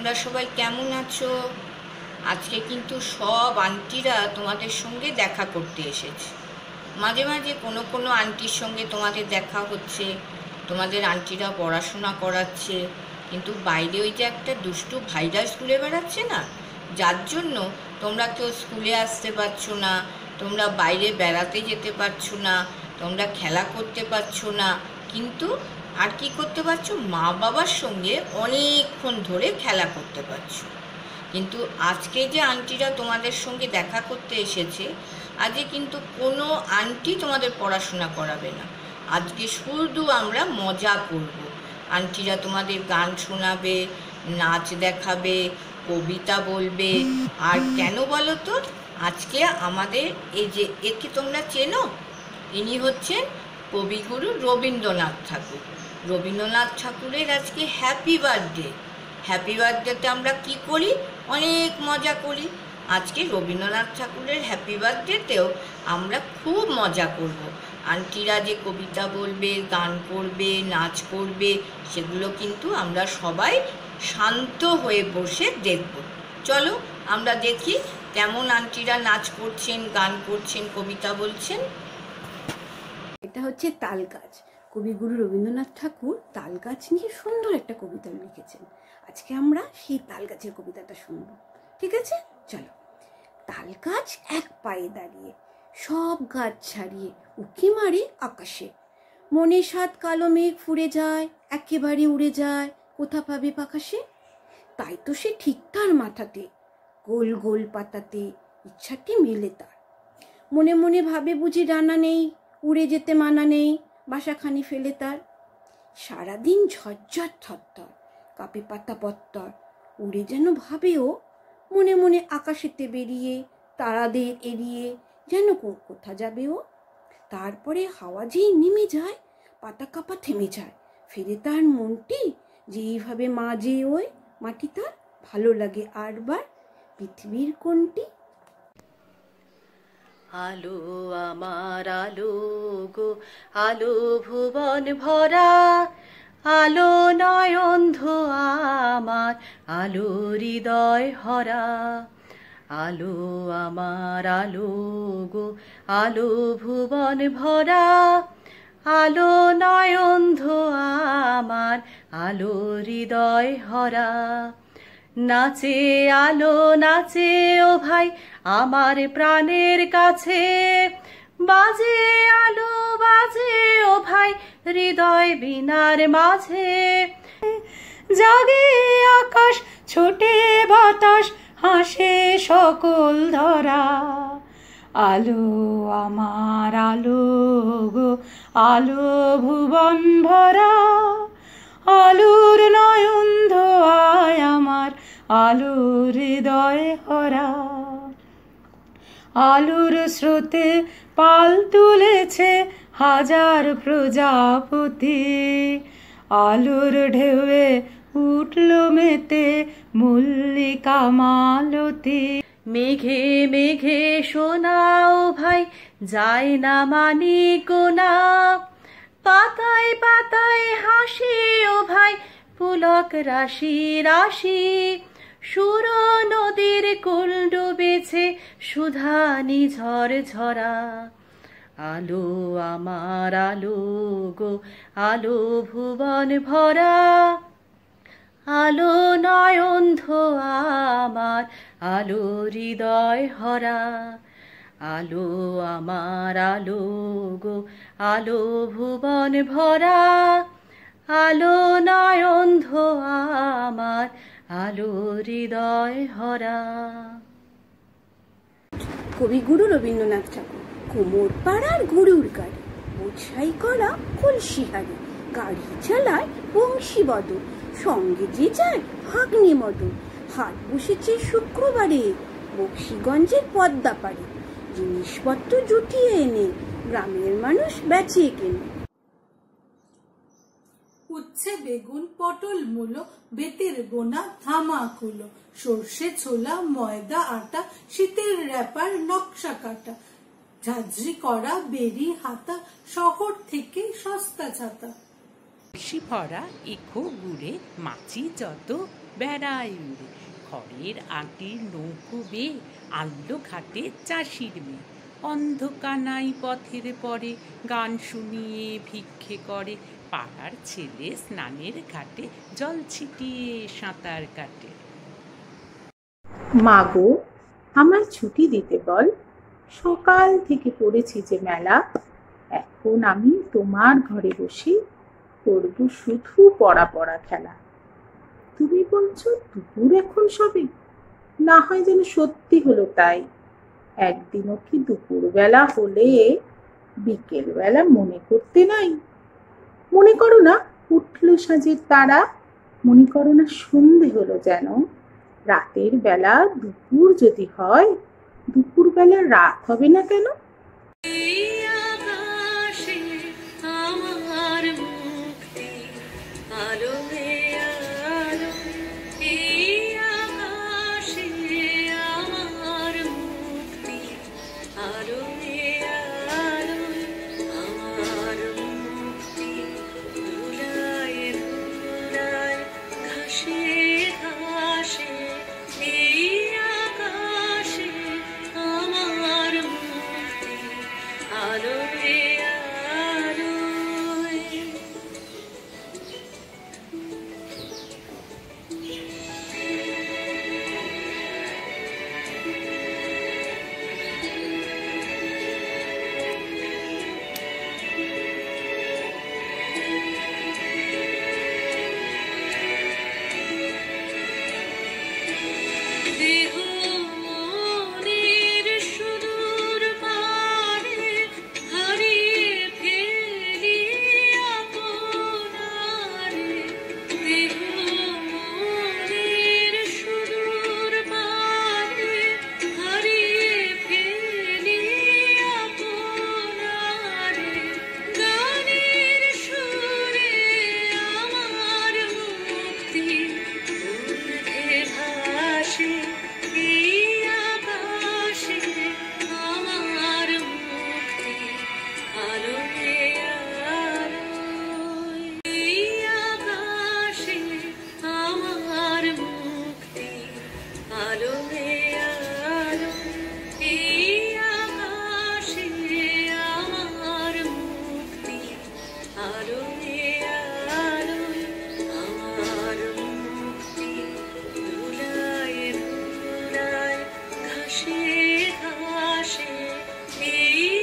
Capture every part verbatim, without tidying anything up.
তোমরা সবাই কেমন আছো? আজকে কিন্তু সব আন্টিরা তোমাদের সঙ্গে দেখা করতে এসেছে। মাঝে মাঝে কোনো কোনো আন্টির সঙ্গে তোমাদের দেখা হচ্ছে, তোমাদের আন্টিরা পড়াশোনা করাচ্ছে, কিন্তু বাইরে ওই যে একটা দুষ্টু ভাইরাস ঘুরে বেড়াচ্ছে না, যার জন্য তোমরা কেউ স্কুলে আসতে পারছো না, তোমরা বাইরে বেড়াতে যেতে পারছো না, তোমরা খেলা করতে পারছো না, কিন্তু আর কি করতে পারছো, মা বাবার সঙ্গে অনেকক্ষণ ধরে খেলা করতে পারছো। কিন্তু আজকে যে আন্টিরা তোমাদের সঙ্গে দেখা করতে এসেছে, আজকে কিন্তু কোনো আন্টি তোমাদের পড়াশোনা করাবে না। আজকে শুধু আমরা মজা করব। আন্টিরা তোমাদের গান শোনাবে, নাচ দেখাবে, কবিতা বলবে। আর কেন বলো তো, আজকে আমাদের এই যে একে তোমরা চেনো, ইনি হচ্ছেন কবিগুরু রবীন্দ্রনাথ ঠাকুর। রবীন্দ্রনাথ ঠাকুরের আজকে হ্যাপি বার্থডে। হ্যাপি বার্থডেতে আমরা কি করি, অনেক মজা করি। আজকে রবীন্দ্রনাথ ঠাকুরের হ্যাপি বার্থডেতেও আমরা খুব মজা করব। আন্টিরা যে কবিতা বলবে, গান করবে, নাচ করবে, সেগুলো কিন্তু আমরা সবাই শান্ত হয়ে বসে দেখব। চলো আমরা দেখি কেমন আন্টিরা নাচ করছেন, গান করছেন, কবিতা বলছেন। এটা হচ্ছে তাল গাছ। কবিগুরু রবীন্দ্রনাথ ঠাকুর তাল গাছ নিয়ে সুন্দর একটা কবিতা লিখেছেন। আজকে আমরা সেই তাল গাছের কবিতাটা শুনব, ঠিক আছে? চলো। তাল গাছ এক পায়ে দাঁড়িয়ে, সব গাছ ছাড়িয়ে উকি মারে আকাশে। মনে সাত কালো মেঘ ফুরে যায়, একেবারে উড়ে যায় কোথা পাবে পাখাসে। তাই তো সে ঠিক তার মাথাতে, গোল গোল পাতাতে ইচ্ছাটি মেলে তার। মনে মনে ভাবে বুঝি ডানা নেই, উড়ে যেতে মানা নেই বাসাখানি ফেলে তার। সারাদিন ঝরঝর থরথর, কাপে পাতা পত্তর, উড়ে যেন ভাবেও মনে মনে আকাশেতে বেরিয়ে, তারাদের এড়িয়ে যেন কোথা যাবে ও। তারপরে হাওয়া যেই নেমে যায়, পাতা কাপা থেমে যায়, ফিরে তার মনটি যেইভাবে মাঝে ওই মাটি তার। ভালো লাগে আরবার পৃথিবীর কোনটি। আলো আমার আলো গো, আলো ভুবন ভরা, আলো নয়ন আমার, আলো হৃদয় হরা। আলো আমার আলো গো, আলো ভুবন ভরা, আলো নয়ন আমার, আলো হৃদয় হরা। নাচে আলো নাচে ও ভাই আমার প্রাণের কাছে, বাজে আলো বাজে ও ভাই হৃদয় বীণার মাঝে। জাগে আকাশ ছোটে বাতাস, হাসে সকল ধরা। আলো আমার আলো গো, আলো ভুবন ভরা, আলোর নয়ন ধোয়ায় আমার, আলোর হৃদয় হরা। আলোর স্রোতে পাল তুলেছে হাজার প্রজাপতি, আলোর ঢেউয়ে উঠল মেতে মল্লিকা মালতী। মেঘে মেঘে শোনাও ভাই যায় না মানি কোনা, পাতায় পাতায় হাসি ও ভাই পুলক রাশি রাশি। সুর নদীর কুল ডুবেছে সুধা নিঝর ঝরা। আলো আমার আলো গো, আলো ভুবন ভরা, আলো নয়ন আমার, আলো হৃদয় হরা। আলো আমার আলো গো, আলো ভুবন ভরা, আলো নয়ন আমার, আলো হৃদয় হরা। কবিগুরু রবীন্দ্রনাথ ঠাকুর। কোমর পাড়ার গরুর গাড়ি, বোঝাই করা কলসি হাড়ি, গাড়ি চালায় বংশী বদল, সঙ্গে যে যায় ভাগ্নে মদন। হাট বসেছে শুক্রবারে বক্সিগঞ্জের পদ্মা পাড়ে, জিনিসপত্র জুটিয়ে এনে গ্রামের মানুষ বেচে কেনে। উচ্ছে বেগুন পটল মূলো, বেতের বোনা ধামাকুলো, সর্ষে ছোলা ময়দা আটা, শীতের র্যাপার নকশা কাটা, ঝাঁঝরি করা বেরি হাতা, শহর থেকে সস্তা ছাতা। খুশি ভরা ইখো গুড়ে মাছি যত বেড়ায় উড়ে, খড়ের আটির নৌকো বেয়ে আনলো ঘাটে চাষির মেয়ে। অন্ধকানাই পথের পরে গান শুনিয়ে ভিক্ষে করে, পাড়ার ছেলে স্নানের ঘাটে জল ছিটিয়ে সাঁতার কাটে। মাগো আমায় ছুটি দিতে বল, সকাল থেকে পড়েছি যে মেলা, এখন আমি তোমার ঘরে বসে করব শুধু পড়া পড়া খেলা। তুমি বলছো দুপুর এখন সবে, না হয় যেন সত্যি হলো তাই। একদিনও কি দুপুর বেলা হলে বিকেল বেলা মনে করতে নাই? মনে করো না উঠলো সাঁঝের তারা, মনে করো না সন্ধে হলো যেন। রাতের বেলা দুপুর যদি হয়, দুপুর বেলা রাত হবে না কেন?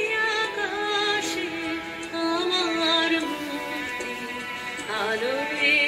আলো